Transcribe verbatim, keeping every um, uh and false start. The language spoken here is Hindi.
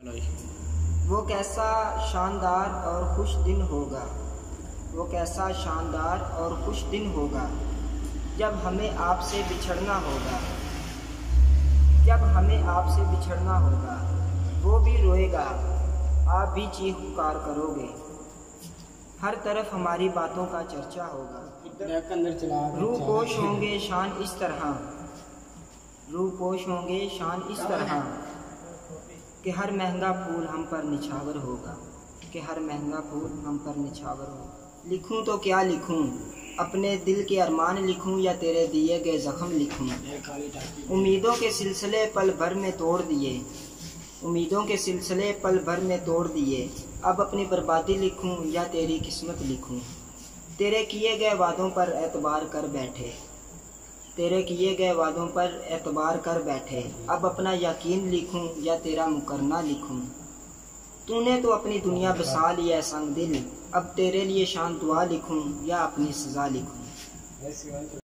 वो कैसा शानदार और खुश दिन होगा, वो कैसा शानदार और खुश दिन होगा जब हमें आपसे बिछड़ना होगा, जब हमें आपसे बिछड़ना होगा। वो भी रोएगा, आप भी चीख पुकार करोगे, हर तरफ हमारी बातों का चर्चा होगा। रूह पोश होंगे शान इस तरह, रूह पोश होंगे शान इस तरह कि हर महंगा फूल हम पर निछावर होगा, कि हर महंगा फूल हम पर निछावर होगा। लिखूं तो क्या लिखूं, अपने दिल के अरमान लिखूं या तेरे दिए गए जख्म लिखूं। उम्मीदों के सिलसिले पल भर में तोड़ दिए, उम्मीदों के सिलसिले पल भर में तोड़ दिए। अब अपनी बर्बादी लिखूं या तेरी किस्मत लिखूं। तेरे किए गए वादों पर एतबार कर बैठे, तेरे किए गए वादों पर एतबार कर बैठे। अब अपना यकीन लिखूं या तेरा मुकरना लिखूं। तूने तो अपनी दुनिया बसा ली है संग दिल, अब तेरे लिए शान दुआ लिखूं या अपनी सजा लिखूं।